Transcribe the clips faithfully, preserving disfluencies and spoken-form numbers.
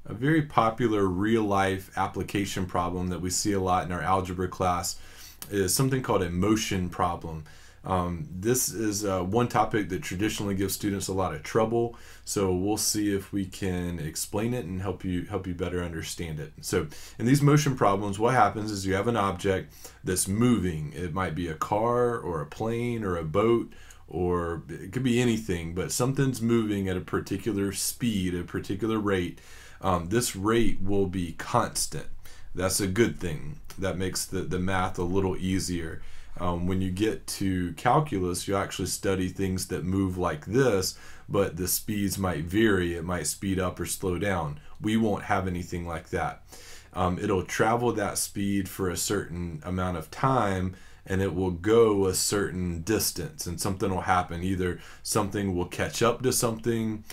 A very popular real-life application problem that we see a lot in our algebra class is something called a motion problem. Um, this is uh, one topic that traditionally gives students a lot of trouble, so we'll see if we can explain it and help you help you better understand it. So in these motion problems, what happens is you have an object that's moving. It might be a car or a plane or a boat, or it could be anything, but something's moving at a particular speed, a particular rate. Um, this rate will be constant. That's a good thing. That makes the, the math a little easier. Um, when you get to calculus, you actually study things that move like this, but the speeds might vary. It might speed up or slow down. We won't have anything like that. Um, it'll travel that speed for a certain amount of time, and it will go a certain distance, and something will happen. Either something will catch up to something,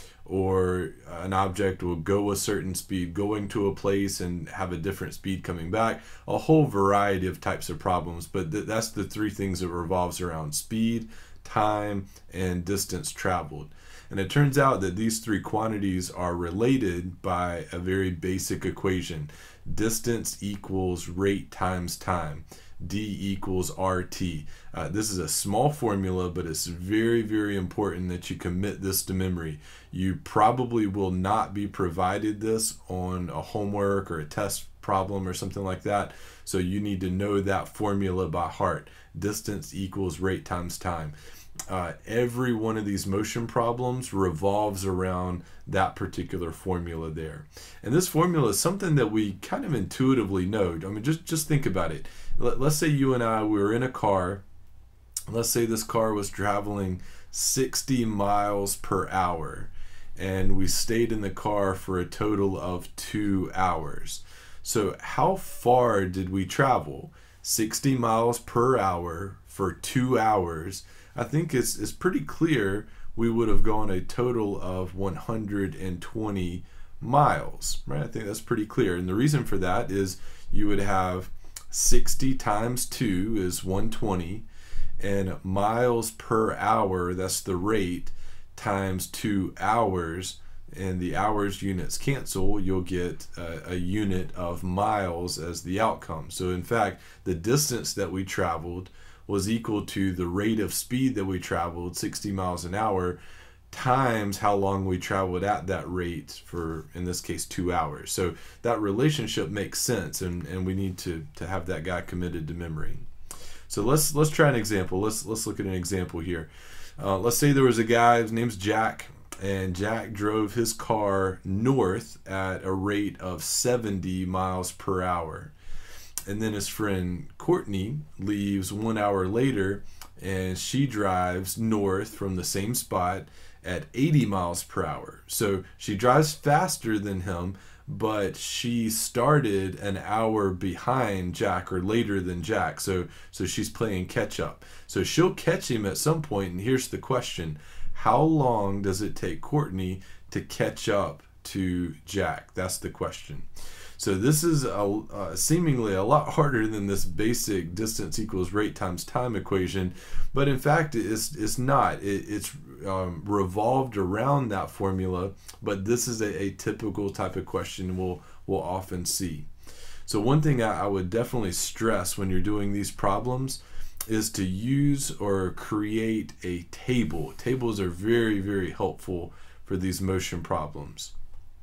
or an object will go a certain speed going to a place and have a different speed coming back. A whole variety of types of problems, but th that's the three things it revolves around: speed, time, and distance traveled. And it turns out that these three quantities are related by a very basic equation. Distance equals rate times time. D equals R T. Uh, this is a small formula, but it's very, very important that you commit this to memory. You probably will not be provided this on a homework or a test problem or something like that, so you need to know that formula by heart. Distance equals rate times time. Uh, every one of these motion problems revolves around that particular formula there. And this formula is something that we kind of intuitively know. I mean, just, just think about it. Let, let's say you and I, we were in a car. Let's say this car was traveling sixty miles per hour, and we stayed in the car for a total of two hours. So how far did we travel? sixty miles per hour for two hours. I think it's, it's pretty clear we would have gone a total of one hundred twenty miles, right? I think that's pretty clear. And the reason for that is you would have sixty times two is one hundred twenty, and miles per hour, that's the rate, times two hours, and the hours units cancel, you'll get a, a unit of miles as the outcome. So in fact, the distance that we traveled was equal to the rate of speed that we traveled, sixty miles an hour, times how long we traveled at that rate for, in this case, two hours. So that relationship makes sense, and, and we need to, to have that guy committed to memory. So let's let's try an example. Let's let's look at an example here. Uh, let's say there was a guy, his name's Jack, and Jack drove his car north at a rate of seventy miles per hour. And then his friend Courtney leaves one hour later, and she drives north from the same spot at eighty miles per hour. So she drives faster than him, but she started an hour behind Jack, or later than Jack. So, so she's playing catch up. So she'll catch him at some point, and here's the question. How long does it take Courtney to catch up to Jack? That's the question. So this is a, uh, seemingly a lot harder than this basic distance equals rate times time equation, but in fact it's, it's not. It, it's um, revolved around that formula, but this is a, a typical type of question we'll, we'll often see. So one thing I, I would definitely stress when you're doing these problems is to use or create a table. Tables are very, very helpful for these motion problems.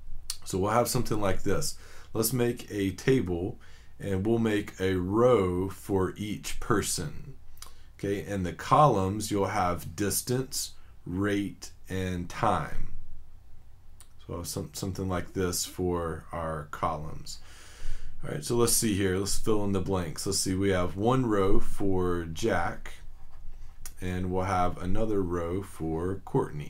So we'll have something like this. Let's make a table, and we'll make a row for each person. Okay, and the columns, you'll have distance, rate, and time. So some, something like this for our columns. All right, so let's see here. Let's fill in the blanks. Let's see, we have one row for Jack, and we'll have another row for Courtney.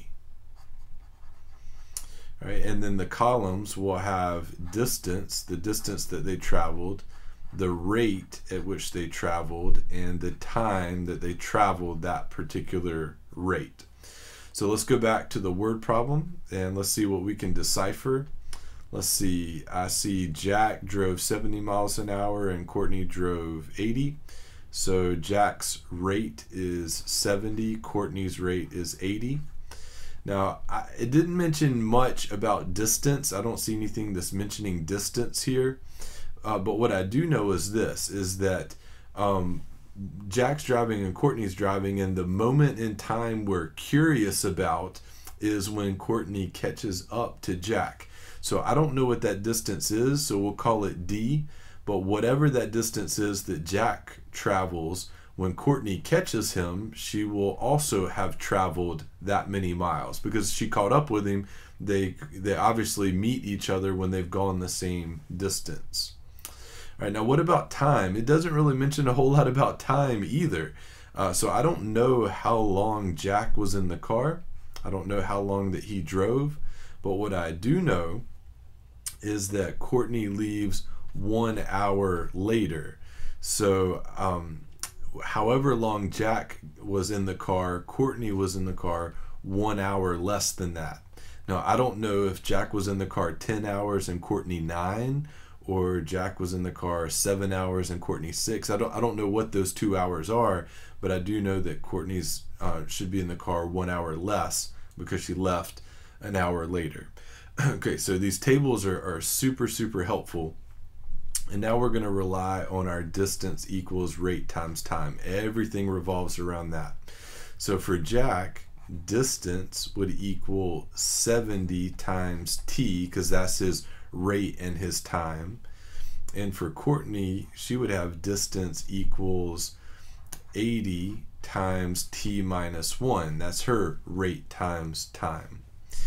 All right, and then the columns will have distance, the distance that they traveled, the rate at which they traveled, and the time that they traveled that particular rate. So let's go back to the word problem, and let's see what we can decipher. Let's see, I see Jack drove seventy miles an hour and Courtney drove eighty. So Jack's rate is seventy, Courtney's rate is eighty. Now, I, it didn't mention much about distance. I don't see anything that's mentioning distance here. Uh, but what I do know is this, is that um, Jack's driving and Courtney's driving, and the moment in time we're curious about is when Courtney catches up to Jack. So I don't know what that distance is, so we'll call it D. But whatever that distance is that Jack travels, when Courtney catches him, she will also have traveled that many miles because she caught up with him. They they obviously meet each other when they've gone the same distance. All right, now what about time? It doesn't really mention a whole lot about time either. Uh, so I don't know how long Jack was in the car. I don't know how long that he drove. But what I do know is that Courtney leaves one hour later. So um, however long Jack was in the car, Courtney was in the car one hour less than that. Now, I don't know if Jack was in the car ten hours and Courtney nine, or Jack was in the car seven hours and Courtney six. I don't, I don't know what those two hours are, but I do know that Courtney's uh, should be in the car one hour less because she left an hour later. Okay, so these tables are, are super, super helpful. And now we're going to rely on our distance equals rate times time. Everything revolves around that. So for Jack, distance would equal seventy times t, because that's his rate and his time. And for Courtney, she would have distance equals eighty times t minus one. That's her rate times time.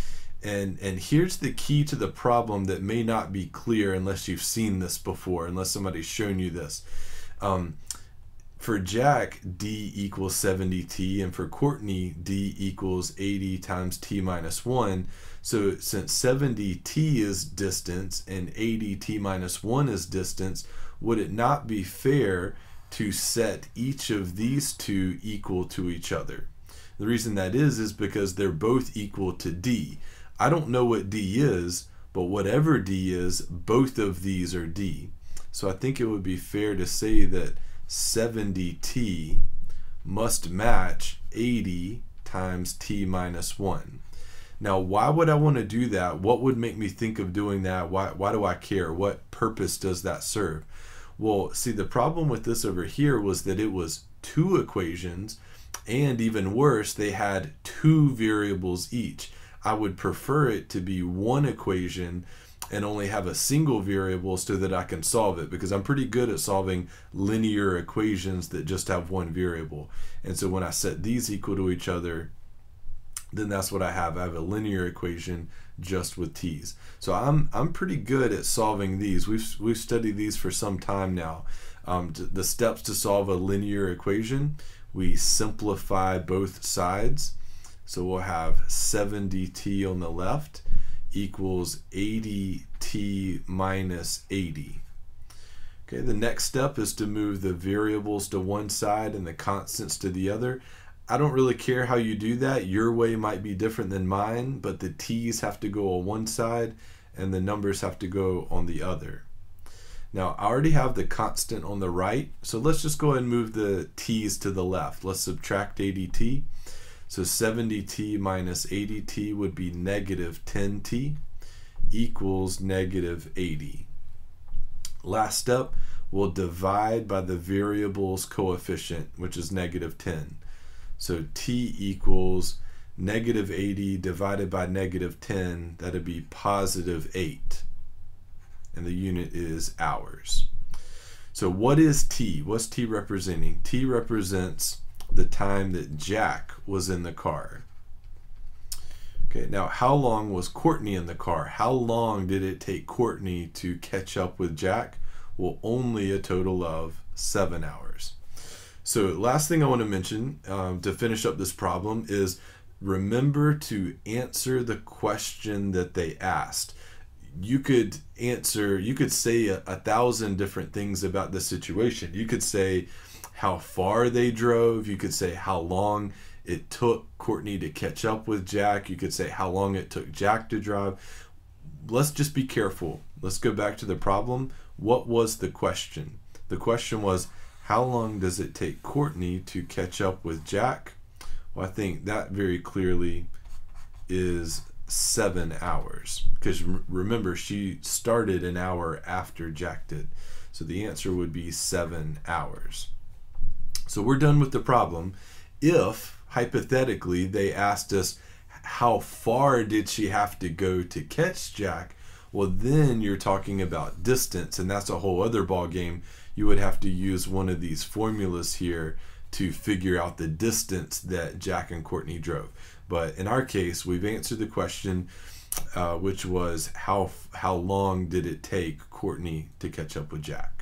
And and here's the key to the problem that may not be clear unless you've seen this before, unless somebody's shown you this. Um, for Jack, d equals seventy t, and for Courtney, d equals eighty times t minus one. So since seventy t is distance and eighty t minus one is distance, would it not be fair to set each of these two equal to each other? The reason that is, is because they're both equal to d. I don't know what d is, but whatever d is, both of these are d. So I think it would be fair to say that seventy t must match eighty times t minus one. Now, why would I want to do that? What would make me think of doing that? Why, why do I care? What purpose does that serve? Well, see, the problem with this over here was that it was two equations, and even worse, they had two variables each. I would prefer it to be one equation and only have a single variable so that I can solve it, because I'm pretty good at solving linear equations that just have one variable. And so when I set these equal to each other, then that's what I have. I have a linear equation just with t's. So I'm I'm pretty good at solving these. We've we've studied these for some time now. Um, the steps to solve a linear equation: we simplify both sides. So we'll have seventy t on the left equals eighty t minus eighty. Okay, the next step is to move the variables to one side and the constants to the other. I don't really care how you do that. Your way might be different than mine, but the t's have to go on one side and the numbers have to go on the other. Now, I already have the constant on the right, so let's just go ahead and move the t's to the left. Let's subtract eighty t. So seventy t minus eighty t would be negative ten t equals negative eighty. Last step, we'll divide by the variable's coefficient, which is negative ten. So t equals negative eighty divided by negative ten, that'd be positive eight. And the unit is hours. So what is t? What's t representing? T represents the time that Jack was in the car. Okay, now how long was Courtney in the car? How long did it take Courtney to catch up with Jack? Well, only a total of seven hours. So last thing I want to mention um, to finish up this problem is remember to answer the question that they asked. You could answer, you could say a, a thousand different things about the situation. You could say how far they drove. You could say how long it took Courtney to catch up with Jack. You could say how long it took Jack to drive. Let's just be careful. Let's go back to the problem. What was the question? The question was, how long does it take Courtney to catch up with Jack? Well, I think that very clearly is seven hours. Because remember, she started an hour after Jack did. So the answer would be seven hours. So we're done with the problem. If, hypothetically, they asked us, how far did she have to go to catch Jack? Well, then you're talking about distance, and that's a whole other ball game. You would have to use one of these formulas here to figure out the distance that Jack and Courtney drove. But in our case, we've answered the question, uh, which was how how long did it take Courtney to catch up with Jack?